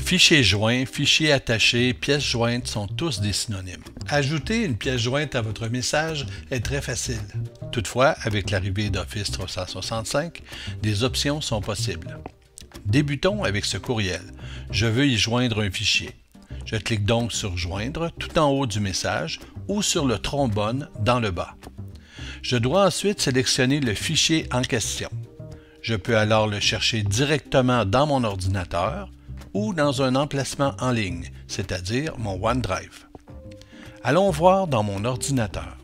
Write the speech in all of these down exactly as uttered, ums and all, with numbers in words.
Fichier joint, fichier attaché, pièce jointe sont tous des synonymes. Ajouter une pièce jointe à votre message est très facile. Toutefois, avec l'arrivée d'Office trois cent soixante-cinq, des options sont possibles. Débutons avec ce courriel. Je veux y joindre un fichier. Je clique donc sur « Joindre » tout en haut du message ou sur le trombone dans le bas. Je dois ensuite sélectionner le fichier en question. Je peux alors le chercher directement dans mon ordinateur ou dans un emplacement en ligne, c'est-à-dire mon OneDrive. Allons voir dans mon ordinateur.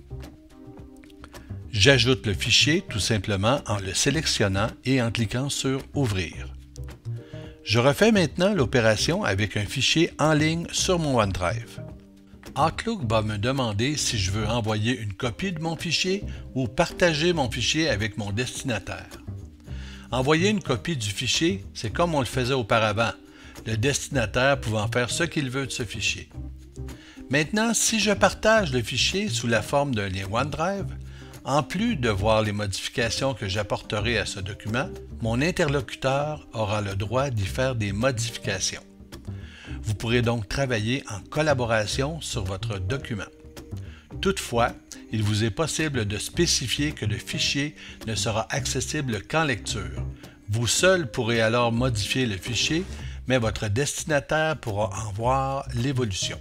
J'ajoute le fichier tout simplement en le sélectionnant et en cliquant sur « Ouvrir ». Je refais maintenant l'opération avec un fichier en ligne sur mon OneDrive. Outlook va me demander si je veux envoyer une copie de mon fichier ou partager mon fichier avec mon destinataire. Envoyer une copie du fichier, c'est comme on le faisait auparavant, le destinataire pouvant faire ce qu'il veut de ce fichier. Maintenant, si je partage le fichier sous la forme d'un lien OneDrive, en plus de voir les modifications que j'apporterai à ce document, mon interlocuteur aura le droit d'y faire des modifications. Vous pourrez donc travailler en collaboration sur votre document. Toutefois, il vous est possible de spécifier que le fichier ne sera accessible qu'en lecture. Vous seul pourrez alors modifier le fichier, mais votre destinataire pourra en voir l'évolution.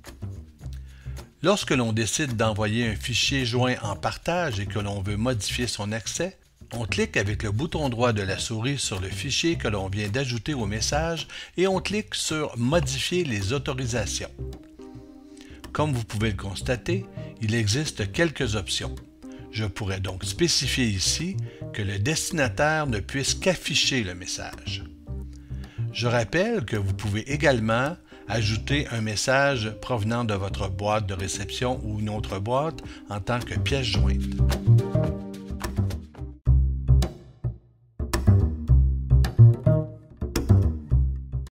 Lorsque l'on décide d'envoyer un fichier joint en partage et que l'on veut modifier son accès, on clique avec le bouton droit de la souris sur le fichier que l'on vient d'ajouter au message et on clique sur « Modifier les autorisations ». Comme vous pouvez le constater, il existe quelques options. Je pourrais donc spécifier ici que le destinataire ne puisse qu'afficher le message. Je rappelle que vous pouvez également ajouter un message provenant de votre boîte de réception ou une autre boîte en tant que pièce jointe.